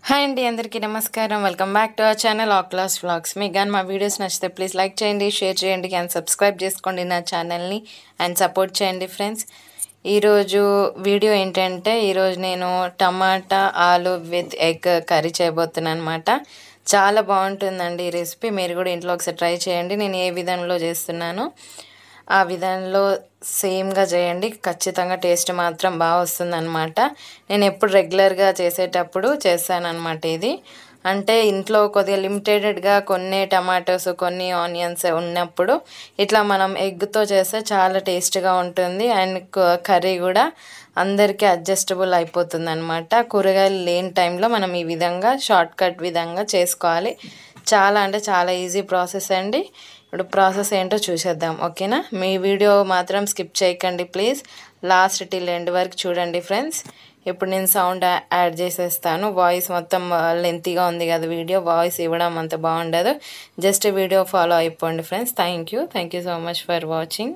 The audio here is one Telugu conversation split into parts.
హాయ్ అండి, అందరికీ నమస్కారం. Welcome back to our channel ఆక్లాస్ వ్లాగ్స్. మీకు కానీ మా వీడియోస్ నచ్చితే ప్లీజ్ లైక్ చేయండి, షేర్ చేయండి అండ్ సబ్స్క్రైబ్ చేసుకోండి నా ఛానల్ని అండ్ సపోర్ట్ చేయండి ఫ్రెండ్స్. ఈరోజు వీడియో ఏంటంటే, ఈరోజు నేను టమాటా ఆలు విత్ ఎగ్ కర్రీ చేయబోతున్నాను అనమాట. చాలా బాగుంటుందండి ఈ రెసిపీ. మీరు కూడా ఇంట్లో ఒకసారి ట్రై చేయండి. నేను ఏ విధంలో చేస్తున్నానో ఆ విధానంలో సేమ్గా చేయండి. ఖచ్చితంగా టేస్ట్ మాత్రం బాగా వస్తుందన్నమాట. నేను ఎప్పుడు రెగ్యులర్గా చేసేటప్పుడు చేస్తానన్నమాట. ఇది అంటే ఇంట్లో కొద్దిగా లిమిటెడ్గా కొన్ని టమాటోస్ కొన్ని ఆనియన్స్ ఉన్నప్పుడు ఇట్లా మనం ఎగ్తో చేస్తే చాలా టేస్ట్గా ఉంటుంది. అండ్ కర్రీ కూడా అందరికీ అడ్జస్టబుల్ అయిపోతుంది అనమాట. కూరగాయలు లేని టైంలో మనం ఈ విధంగా షార్ట్ కట్ విధంగా చేసుకోవాలి. చాలా అంటే చాలా ఈజీ ప్రాసెస్ అండి. ఇప్పుడు ప్రాసెస్ ఏంటో చూసేద్దాం, ఓకేనా? మీ వీడియో మాత్రం స్కిప్ చేయకండి ప్లీజ్, లాస్ట్ టిల్ ఎండ్ వరకు చూడండి ఫ్రెండ్స్. ఇప్పుడు నేను సౌండ్ యాడ్ చేసేస్తాను. వాయిస్ మొత్తం లెంతీగా ఉంది కదా వీడియో, వాయిస్ ఇవ్వడం అంత బాగుండదు. జస్ట్ వీడియో ఫాలో అయిపోండి friends. Thank you so much for watching.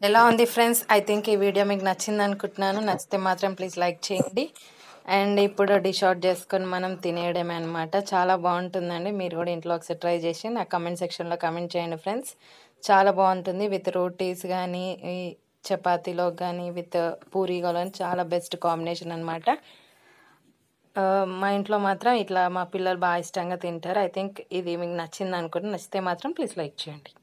ఎలా ఉంది ఫ్రెండ్స్? ఐ థింక్ ఈ వీడియో మీకు నచ్చింది అనుకుంటున్నాను. నచ్చితే మాత్రం ప్లీజ్ లైక్ చేయండి. అండ్ ఇప్పుడు డిష్ అవుట్ చేసుకొని మనం తినేయడమే అనమాట. చాలా బాగుంటుందండి. మీరు కూడా ఇంట్లో ఒకసారి ట్రై చేసి నా కమెంట్ సెక్షన్లో కమెంట్ చేయండి ఫ్రెండ్స్. చాలా బాగుంటుంది విత్ రోటీస్ కానీ, ఈ చపాతీలో కానీ, విత్ పూరీలో కానీ చాలా బెస్ట్ కాంబినేషన్ అనమాట. మా ఇంట్లో మాత్రం ఇట్లా మా పిల్లలు బాగా ఇష్టంగా తింటారు. ఐ థింక్ ఇది మీకు నచ్చింది అనుకుంటున్నాను. నచ్చితే మాత్రం ప్లీజ్ లైక్ చేయండి.